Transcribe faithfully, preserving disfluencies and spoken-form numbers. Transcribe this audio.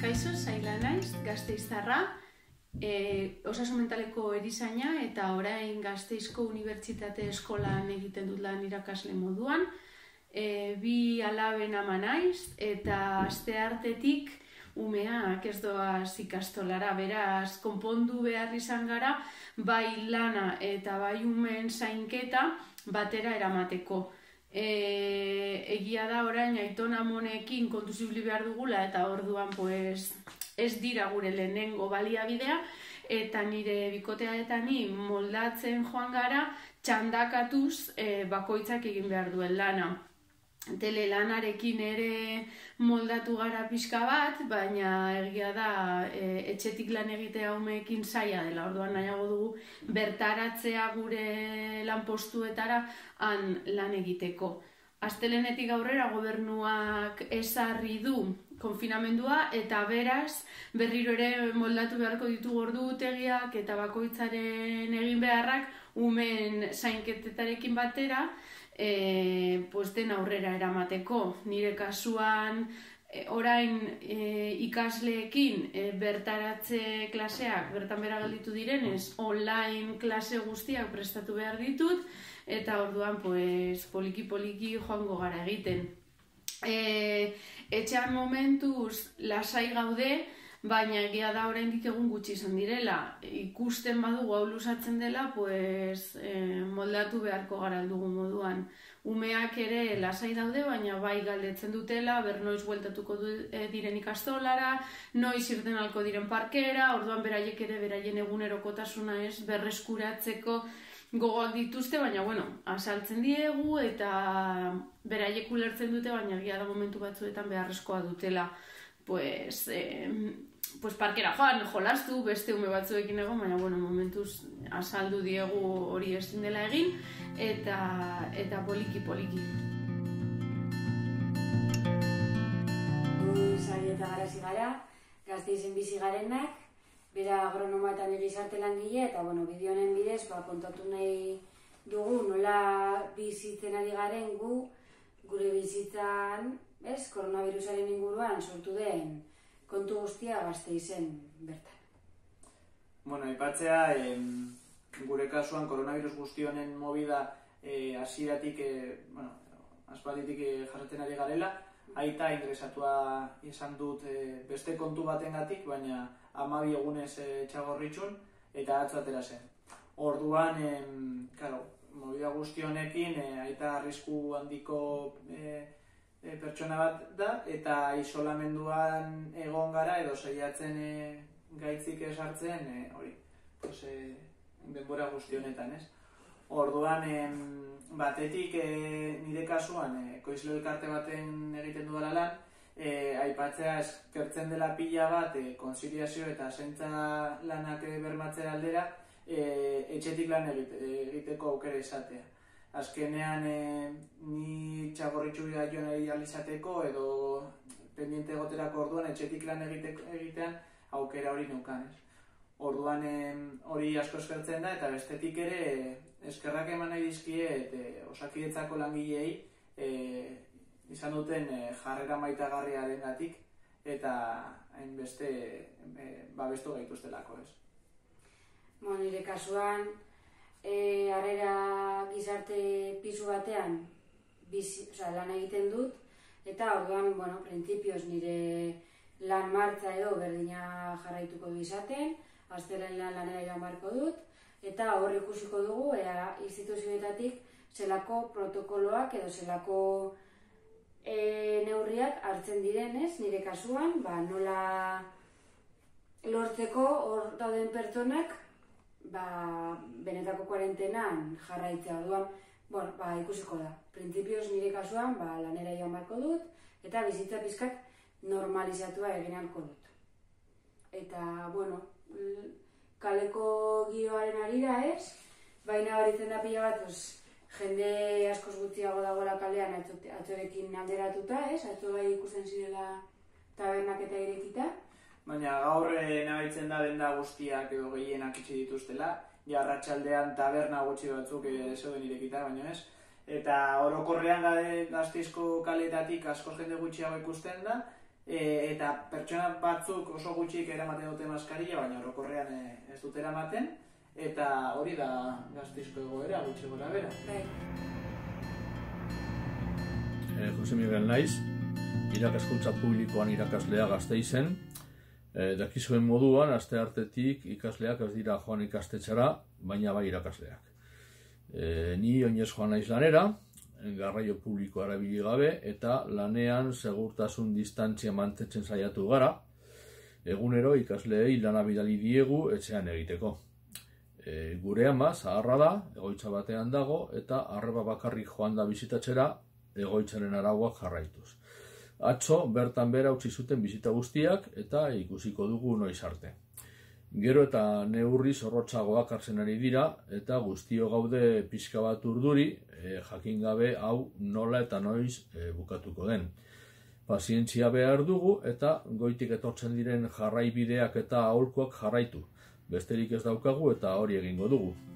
Kaixo, Zaila naiz, Gasteiztarra, e, osasun mentaleko erizaina eta orain Gasteizko Unibertsitate Eskolan egiten dut lan irakasle moduan. E, bi alaben ama naiz eta asteartetik umeak ez doaz ikastolara, beraz konpondu behar izan gara bai lana eta bai umeen zainketa batera eramateko. E, egia da orain aiton amonekin kontuz ibili behar dugula eta orduan pues, ez dira gure lehenengo baliabidea eta nire bikotea eta ni moldatzen joan gara txandakatuz e, bakoitzak egin behar duen lana. Telelanarekin ere moldatu gara pixka bat, baina egia da e, etxetik lan egitea umeekin zaila dela, orduan nahiago dugu bertaratzea gure lanpostuetara han lan egiteko. Astelehenetik aurrera gobernuak ezarri du konfinamendua eta beraz berriro ere moldatu beharko ditugu ordutegiak eta bakoitzaren egin beharrak umeen zainketetarekin batera E, pues den aurrera eramateko. Nire kasuan e, orain e, ikasleekin e, bertaratze klaseak bertan bera gelditu direnez online klase guztiak prestatu behar ditut eta orduan pues, poliki poliki joango gara egiten. E, etxean momentuz lasai gaude, baina egia da oraindik egun gutxi izan direla. Ikusten badugu hau luzatzen dela, pues, eh, moldatu beharko gara aldugun moduan. Umeak ere lasai daude, baina bai galdetzen dutela, ber noiz bueltatuko du, eh, diren ikastolara, noiz irten alko diren parkera, orduan beraiek ere beraien egunerokotasuna ez berreskuratzeko gogoak dituzte, baina bueno, azaltzen diegu eta beraiek ulertzen dute, baina egia da momentu batzuetan beharrezkoa dutela. Pues, eh, pues parkera joan, jolastu, beste ume batzuekin egon, baina bueno, momentuz azaldu diegu hori ezin dela egin, eta, eta poliki poliki. Gu Zaila eta Garazi gara, Gasteizen bizi garenak, bera agronoma eta gizarte langile, eta bueno, bideo honen bidez, ba, kontatu nahi dugu nola bizitzen ari garen gu, gure bizitzan, ez, koronavirusaren inguruan sortu den kontu guztia Gasteizen bertan. Bueno, aipatzea, em, gure kasuan koronavirus guzti honen movida eh, hasieratik, eh, bueno, aspalditik eh, jasaten ari garela, aita ingresatua izan dut eh, beste kontu batengatik, baina hamabi egunez eh, txagorritxun eta atzo atera zen. Orduan, em, claro, movida guzti honekin eh, aita arrisku handiko eh, E, pertsona bat da, eta isolamenduan egon gara edo saiatzen e, gaitzik esartzen e, hori, pues, e, denbora guzti honetan, ez? Orduan, em, batetik e, nire kasuan, e, ekoizle elkarte baten egiten dudala lan, e, aipatzea eskertzen dela pila bat, e, konziliazio eta zaintza lanak e, bermatzea aldera, e, etxetik lan egite, egiteko aukera izatea. Azkenean e, ni txagorritxu joan izateko edo pendiente egoterako orduan etxetik lan egiteko, egitean aukera hori neukan. Ez? Orduan e, hori asko eskertzen da eta bestetik ere e, eskerrak eman nahi dizkiet e, Osakidetzako langileei e, izan duten e, jarrera maitagarriaren gatik eta hainbeste e, babestu gaituztelako. Ez? Bon, nire kasuan, E, harrera gizarte pisu batean bizi, oza, lan egiten dut eta orduan, bueno, printzipioz nire lan martza edo berdina jarraituko du izaten, astelen lan lanera joan barko dut eta hor ikusiko dugu ea instituzioetatik zelako protokoloak edo zelako e, neurriak hartzen direnez, nire kasuan, ba, nola lortzeko hor dauden pertsonak ba, benetako kuarentenan jarraitzea orduan, bueno, ba, ikusiko da. Printzipioz nire kasuan, ba, lanera joan barko dut, eta bizitza pizkat normalizatua egin halko dut. Eta, bueno, kaleko gioaren arira ez, baina horitzen da pila bat, pues, jende askoz gutxiago dagoela kalean atzorekin alderatuta, ez? Atzo bai ikusten zirela tabernak eta irekita. Baina gaur e, nahitzen da denda guztiak edo gehienak itxi dituztela, ja arratsaldean taberna gutxi batzuk e, zeuden irekita, baina ez. Eta orokorrean Gasteizko kaletatik asko jende gutxiago ikusten da, eta pertsona batzuk oso gutxik eramaten dute maskarilla, baina orokorrean ez dute eramaten, eta hori da Gasteizko egoera, gutxi gora bera. Jose Miguel naiz, irakaskuntza publikoan irakaslea Gasteizen. Dakizuen moduan, asteartetik ikasleak ez dira joan ikastetxera, baina bai irakasleak. Ni oinez joan naiz lanera, garraio publikoa erabili gabe, eta lanean segurtasun distantzia mantentzen saiatu gara, egunero ikasleei lana bidali diegu etxean egiteko. Gure ama zaharra da, egoitza batean dago, eta arreba bakarrik joan da bisitatzera egoitzaren arauak jarraituz. Atzo bertan bera utzi zuten bisita guztiak eta ikusiko dugu noiz arte. Gero eta neurri zorrotzagoak hartzen ari dira eta guztio gaude pixka bat urduri, jakin gabe hau nola eta noiz bukatuko den. Pazientzia behar dugu eta goitik etortzen diren jarraibideak eta aholkuak jarraitu. Besterik ez daukagu eta hori egingo dugu.